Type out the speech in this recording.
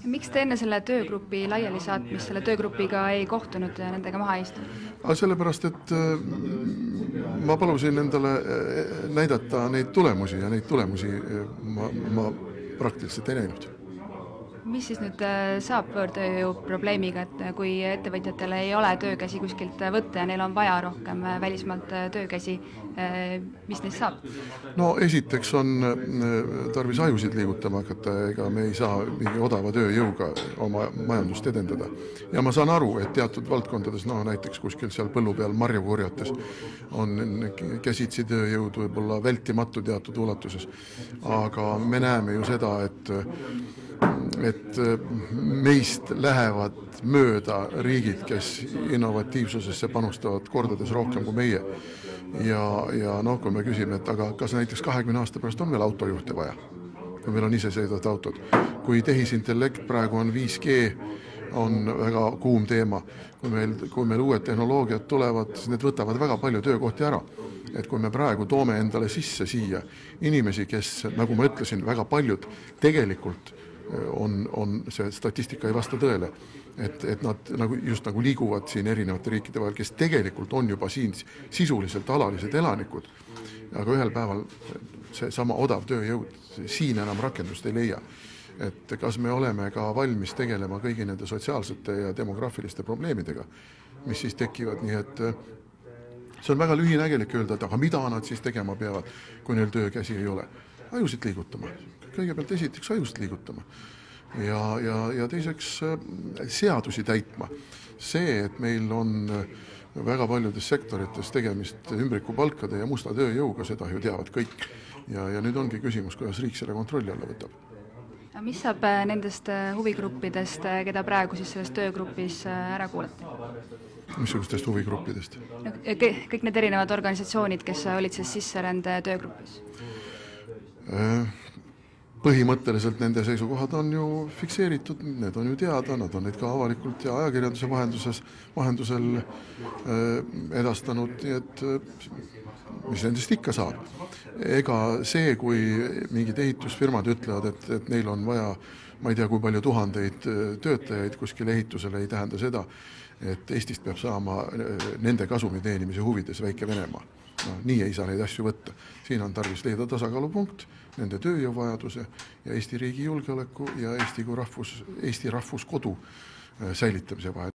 Miks te enne selle töögrupi laiali saatmist selle töögrupiga ei kohtunud ja nendega maha istunud? Sellepärast, et ma palusin endale näidata neid tulemusi ja neid tulemusi ma praktiliselt ei näinud. Mis siis nüüd saab võõrtööjõu probleemiga, et kui ettevõtjatele ei ole töökäsi kuskilt võtta ja neil on vaja rohkem välismaalt töökäsi, mis neist saab? No esiteks on tarvis ajusid liigutama hakata, ega me ei saa mingi odava tööjõuga oma majandust edendada. Ja ma saan aru, et teatud valdkondades, näiteks kuskil seal põllu peal marju korjates on käsitsi tööjõud võib-olla vältimatu teatud ulatuses. Aga me näeme ju seda, et meist lähevad mööda riigid, kes innovatiivsusesse panustavad kordades rohkem kui meie. Ja kui me küsime, et aga kas näiteks 20 aasta pärast on veel autojuhte vaja, kui meil on isesõidvad autod, kui tehisintellekt praegu on 5G, on väga kuum teema, kui meil uued tehnoloogiad tulevad, siis need võtavad väga palju töökohti ära. Et kui me praegu toome endale sisse siia inimesi, kes, nagu ma ütlesin, väga paljud tegelikult on see statistika ei vasta tõele, et nad just nagu liiguvad siin erinevate riikide vahel, kes tegelikult on juba siin sisuliselt alalised elanikud, aga ühel päeval see sama odav tööjõud siin enam rakendust ei leia. Et kas me oleme ka valmis tegelema kõigi nende sotsiaalsete ja demograafiliste probleemidega, mis siis tekivad, nii et see on väga lühinägelik öelda, et aga mida nad siis tegema peavad, kui neil töökäsi ei ole. Ajusid liigutama. Kõigepealt esiteks ajusid liigutama. Ja teiseks seadusi täitma. See, et meil on väga paljudes sektorites tegemist ümbrikupalkade ja musta tööjõuga, seda ju teavad kõik. Ja nüüd ongi küsimus, kuidas riik selle kontrolli alla võtab. Mis saab nendest huvigruppidest, keda praegu siis selles töögrupis ära kuulati? Missugustest huvigruppidest? Kõik need erinevad organisatsioonid, kes olid siis sisserände töögrupis? Põhimõtteliselt nende seisukohad on ju fikseeritud, need on ju teada, nad on neid ka avalikult ja ajakirjanduse vahendusel edastanud, et mis nendest ikka saab. Ega see, kui mingid ehitusfirmad ütlevad, et neil on vaja, ma ei tea, kui palju tuhandeid töötajaid kuskil ehitusele, ei tähenda seda, et Eestist peab saama nende kasumi teenimise huvides väike Venemaa. Nii ei saa neid asju võtta. Siin on tarvis leida tasakaalupunkt nende tööjõuvajaduse ja Eesti riigi julgeoleku ja Eesti rahvuskodu säilitamise vahel.